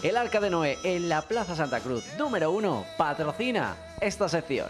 El Arca de Noé en la Plaza Santa Cruz, número 1, patrocina esta sección.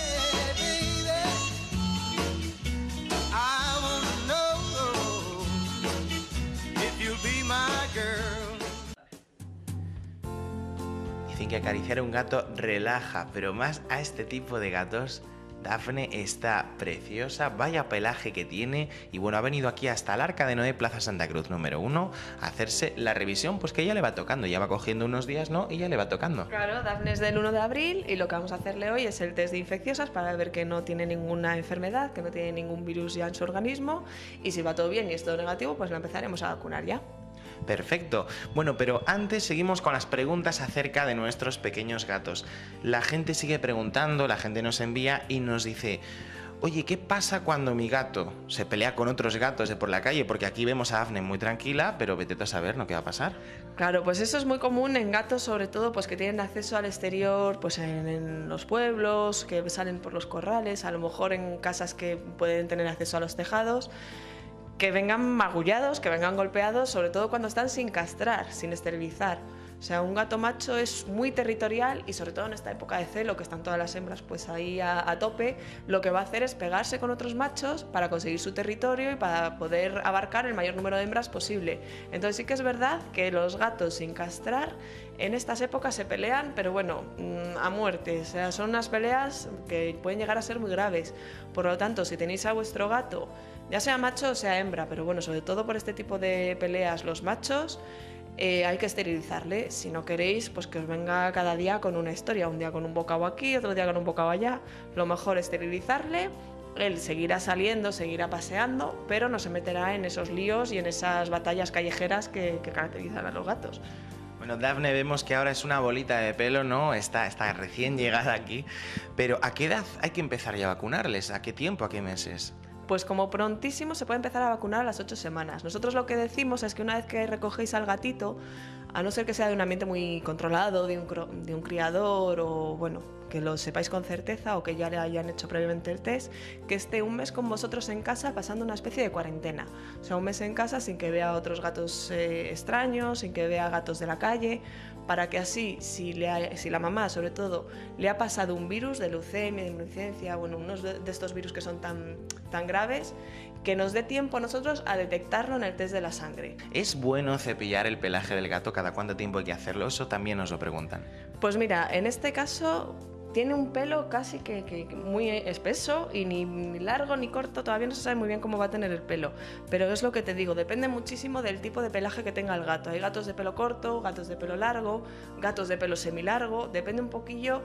Dicen que acariciar a un gato relaja, pero más a este tipo de gatos. Dafne está preciosa, vaya pelaje que tiene y bueno, ha venido aquí hasta el Arca de Noé, Plaza Santa Cruz número 1, a hacerse la revisión, pues que ya le va tocando, ya va cogiendo unos días, ¿no? Y ya le va tocando. Claro, Dafne es del 1 de abril y lo que vamos a hacerle hoy es el test de infecciosas para ver que no tiene ninguna enfermedad, que no tiene ningún virus ya en su organismo y si va todo bien y es todo negativo, pues la empezaremos a vacunar ya. Perfecto. Bueno, pero antes seguimos con las preguntas acerca de nuestros pequeños gatos. La gente sigue preguntando, la gente nos envía y nos dice: oye, ¿qué pasa cuando mi gato se pelea con otros gatos de por la calle? Porque aquí vemos a Dafne muy tranquila, pero vete tú a saber, ¿no? ¿Qué va a pasar? Claro, pues eso es muy común en gatos, sobre todo pues que tienen acceso al exterior, pues en los pueblos, que salen por los corrales, a lo mejor en casas que pueden tener acceso a los tejados, que vengan magullados, que vengan golpeados, sobre todo cuando están sin castrar, sin esterilizar. O sea, un gato macho es muy territorial y sobre todo en esta época de celo, que están todas las hembras pues ahí a tope, lo que va a hacer es pegarse con otros machos para conseguir su territorio y para poder abarcar el mayor número de hembras posible. Entonces sí que es verdad que los gatos sin castrar en estas épocas se pelean, pero bueno, a muerte. O sea, son unas peleas que pueden llegar a ser muy graves. Por lo tanto, si tenéis a vuestro gato, ya sea macho o sea hembra, pero bueno, sobre todo por este tipo de peleas, los machos, hay que esterilizarle. Si no queréis, pues que os venga cada día con una historia, un día con un bocado aquí, otro día con un bocado allá. Lo mejor es esterilizarle, él seguirá saliendo, seguirá paseando, pero no se meterá en esos líos y en esas batallas callejeras que caracterizan a los gatos. Bueno, Dafne, vemos que ahora es una bolita de pelo, ¿no? Está recién llegada aquí, pero ¿a qué edad hay que empezar ya a vacunarles? ¿A qué tiempo? ¿A qué meses? Pues como prontísimo se puede empezar a vacunar a las 8 semanas. Nosotros lo que decimos es que una vez que recogéis al gatito, a no ser que sea de un ambiente muy controlado, de un criador o bueno, que lo sepáis con certeza o que ya le hayan hecho previamente el test, que esté un mes con vosotros en casa pasando una especie de cuarentena. O sea, un mes en casa sin que vea otros gatos extraños, sin que vea gatos de la calle, para que así, si la mamá sobre todo le ha pasado un virus de leucemia, de inmunodeficiencia, bueno, unos de estos virus que son tan graves, que nos dé tiempo a nosotros a detectarlo en el test de la sangre. ¿Es bueno cepillar el pelaje del gato? ¿Cada cuánto tiempo hay que hacerlo? Eso también nos lo preguntan. Pues mira, en este caso tiene un pelo casi que muy espeso y ni largo ni corto, todavía no se sabe muy bien cómo va a tener el pelo, pero es lo que te digo, depende muchísimo del tipo de pelaje que tenga el gato. Hay gatos de pelo corto, gatos de pelo largo, gatos de pelo semilargo, depende un poquillo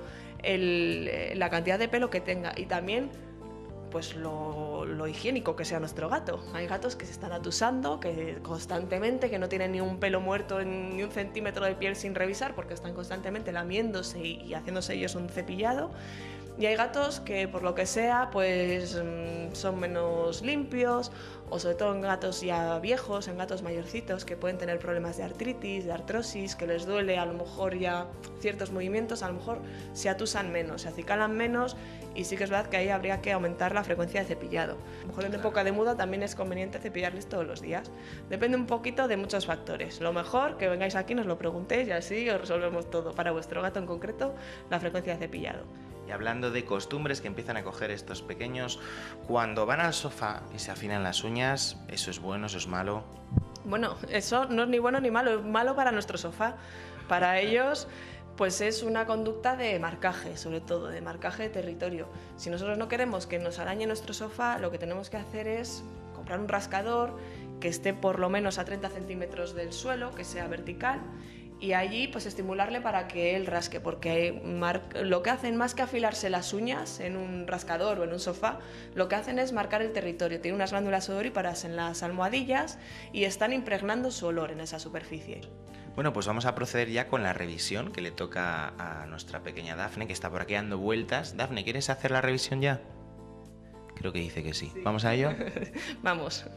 la cantidad de pelo que tenga y también pues lo higiénico que sea nuestro gato. Hay gatos que se están atusando, que constantemente, que no tienen ni un pelo muerto ni un centímetro de piel sin revisar porque están constantemente lamiéndose y haciéndose ellos un cepillado. Y hay gatos que por lo que sea pues son menos limpios, o sobre todo en gatos ya viejos, en gatos mayorcitos que pueden tener problemas de artritis, de artrosis, que les duele a lo mejor ya ciertos movimientos, a lo mejor se atusan menos, se acicalan menos y sí que es verdad que ahí habría que aumentar la frecuencia de cepillado. A lo mejor en época de muda también es conveniente cepillarles todos los días. Depende un poquito de muchos factores. Lo mejor que vengáis aquí, nos lo preguntéis y así os resolvemos todo. Para vuestro gato en concreto, la frecuencia de cepillado. Y hablando de costumbres que empiezan a coger estos pequeños, cuando van al sofá y se afinan las uñas, ¿eso es bueno, eso es malo? Bueno, eso no es ni bueno ni malo, es malo para nuestro sofá. Para ellos, pues es una conducta de marcaje, sobre todo, de marcaje de territorio. Si nosotros no queremos que nos arañe nuestro sofá, lo que tenemos que hacer es comprar un rascador que esté por lo menos a 30 centímetros del suelo, que sea vertical, y allí pues estimularle para que él rasque, porque lo que hacen más que afilarse las uñas en un rascador o en un sofá, lo que hacen es marcar el territorio. Tiene unas glándulas odoríparas en las almohadillas y están impregnando su olor en esa superficie. Bueno, pues vamos a proceder ya con la revisión que le toca a nuestra pequeña Dafne, que está por aquí dando vueltas. Dafne, ¿quieres hacer la revisión ya? Creo que dice que sí. ¿Vamos a ello? Vamos.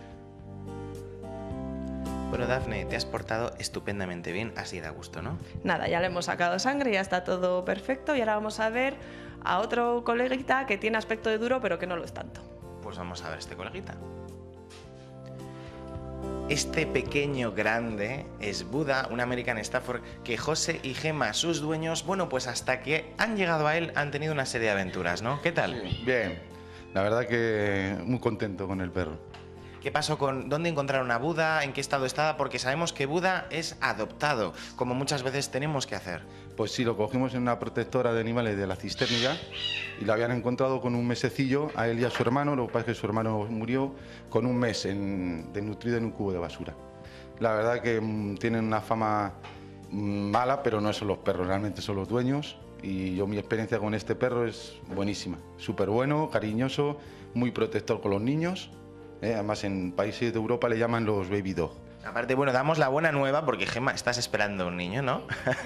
Bueno, Dafne, te has portado estupendamente bien, así da gusto, ¿no? Nada, ya le hemos sacado sangre, ya está todo perfecto y ahora vamos a ver a otro coleguita que tiene aspecto de duro pero que no lo es tanto. Pues vamos a ver este coleguita. Este pequeño grande es Buda, un American Stafford que José y Gema, sus dueños, bueno, pues hasta que han llegado a él han tenido una serie de aventuras, ¿no? ¿Qué tal? Bien, la verdad que muy contento con el perro. ¿Qué pasó con dónde encontraron a Buda? ¿En qué estado estaba? Porque sabemos que Buda es adoptado, como muchas veces tenemos que hacer. Pues sí, lo cogimos en una protectora de animales de la Cisternia y lo habían encontrado con un mesecillo, a él y a su hermano. Lo que pasa es que su hermano murió con un mes desnutrido en un cubo de basura. La verdad que tienen una fama mala, pero no son los perros, realmente son los dueños. Y mi experiencia con este perro es buenísima. Súper bueno, cariñoso, muy protector con los niños. Además, en países de Europa le llaman los baby dog. Aparte, bueno, damos la buena nueva porque, Gemma, estás esperando a un niño, ¿no?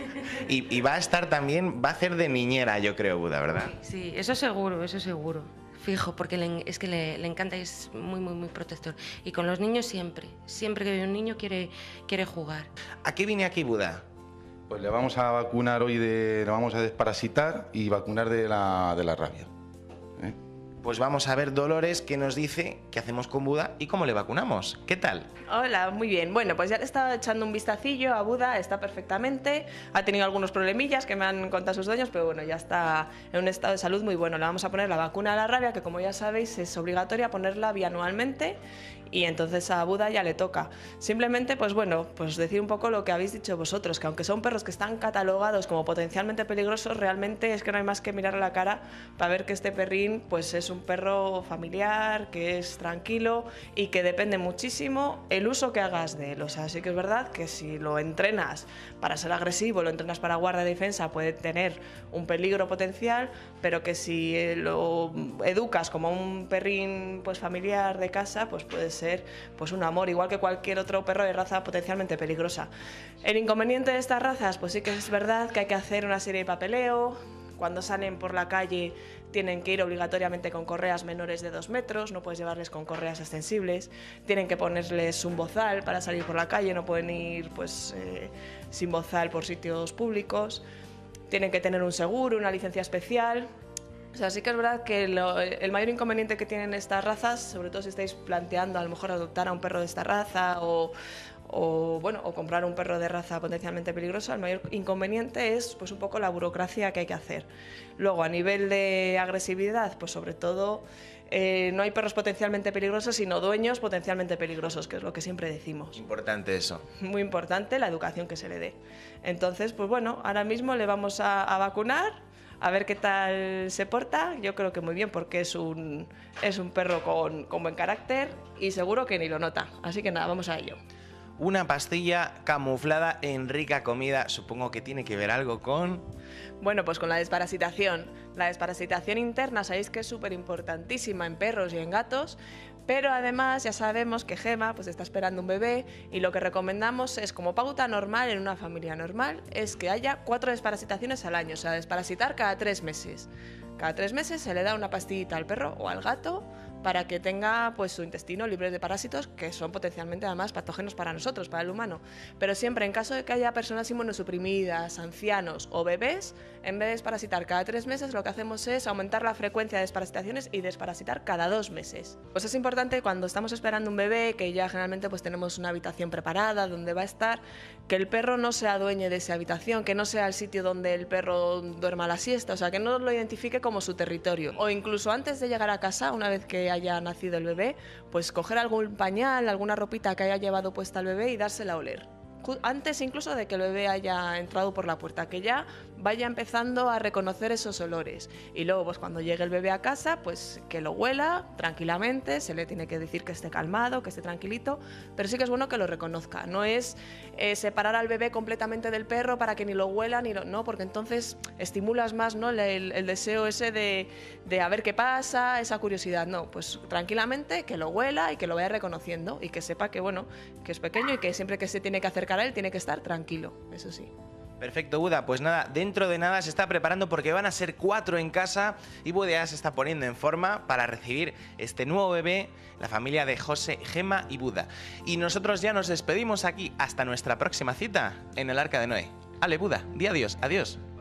y va a estar también, va a hacer de niñera, yo creo, Buda, ¿verdad? Sí, eso seguro, fijo, porque es que le encanta y es muy, muy, muy protector. Y con los niños siempre que ve un niño quiere jugar. ¿A qué vine aquí, Buda? Pues le vamos a vacunar hoy, le vamos a desparasitar y vacunar de la rabia. Pues vamos a ver Dolores que nos dice qué hacemos con Buda y cómo le vacunamos. ¿Qué tal? Hola, muy bien. Bueno, pues ya le estaba echando un vistacillo a Buda, está perfectamente. Ha tenido algunos problemillas que me han contado sus dueños, pero bueno, ya está en un estado de salud muy bueno. Le vamos a poner la vacuna de la rabia, que como ya sabéis es obligatoria ponerla bianualmente. Y entonces a Buda ya le toca. Simplemente, pues bueno, pues decir un poco lo que habéis dicho vosotros, que aunque son perros que están catalogados como potencialmente peligrosos, realmente es que no hay más que mirar a la cara para ver que este perrín pues es un perro familiar, que es tranquilo y que depende muchísimo el uso que hagas de él. O sea, sí que es verdad que si lo entrenas para ser agresivo, lo entrenas para guarda y defensa, puede tener un peligro potencial, pero que si lo educas como un perrín pues familiar de casa, pues puede ser pues un amor, igual que cualquier otro perro de raza potencialmente peligrosa. El inconveniente de estas razas, pues sí que es verdad que hay que hacer una serie de papeleo. Cuando salen por la calle tienen que ir obligatoriamente con correas menores de 2 metros, no puedes llevarles con correas extensibles, tienen que ponerles un bozal para salir por la calle, no pueden ir pues sin bozal por sitios públicos, tienen que tener un seguro, una licencia especial. O sea, sí que es verdad que el mayor inconveniente que tienen estas razas, sobre todo si estáis planteando a lo mejor adoptar a un perro de esta raza o comprar un perro de raza potencialmente peligrosa, el mayor inconveniente es pues un poco la burocracia que hay que hacer. Luego, a nivel de agresividad, pues sobre todo no hay perros potencialmente peligrosos, sino dueños potencialmente peligrosos, que es lo que siempre decimos. Importante eso. Muy importante la educación que se le dé. Entonces, pues bueno, ahora mismo le vamos a vacunar, a ver qué tal se porta. Yo creo que muy bien, porque es un perro con buen carácter y seguro que ni lo nota. Así que nada, vamos a ello. Una pastilla camuflada en rica comida, supongo que tiene que ver algo con... Bueno, pues con la desparasitación. La desparasitación interna, sabéis que es súper importantísima en perros y en gatos, pero además ya sabemos que Gema pues está esperando un bebé y lo que recomendamos es, como pauta normal en una familia normal, es que haya 4 desparasitaciones al año, o sea, desparasitar cada 3 meses. Cada 3 meses se le da una pastillita al perro o al gato para que tenga pues su intestino libre de parásitos, que son potencialmente además patógenos para nosotros, para el humano. Pero siempre en caso de que haya personas inmunosuprimidas, ancianos o bebés, en vez de desparasitar cada 3 meses, lo que hacemos es aumentar la frecuencia de desparasitaciones y desparasitar cada 2 meses. Pues es importante cuando estamos esperando un bebé, que ya generalmente pues tenemos una habitación preparada donde va a estar, que el perro no se adueñe de esa habitación, que no sea el sitio donde el perro duerma la siesta, o sea, que no lo identifique como su territorio. O incluso antes de llegar a casa, una vez que haya nacido el bebé, pues coger algún pañal, alguna ropita que haya llevado puesta al bebé y dársela a oler. Antes incluso de que el bebé haya entrado por la puerta, que ya vaya empezando a reconocer esos olores. Y luego, pues cuando llegue el bebé a casa, pues que lo huela tranquilamente, se le tiene que decir que esté calmado, que esté tranquilito, pero sí que es bueno que lo reconozca. No es separar al bebé completamente del perro para que ni lo huela, no, porque entonces estimulas más, ¿no?, el deseo ese de a ver qué pasa, esa curiosidad. No, pues tranquilamente que lo huela y que lo vaya reconociendo y que sepa que, bueno, que es pequeño y que siempre que se tiene que acercar a él tiene que estar tranquilo, eso sí. Perfecto, Buda. Pues nada, dentro de nada se está preparando porque van a ser 4 en casa y Buda ya se está poniendo en forma para recibir este nuevo bebé, la familia de José, Gema y Buda. Y nosotros ya nos despedimos aquí hasta nuestra próxima cita en el Arca de Noé. Ale, Buda, di adiós, adiós.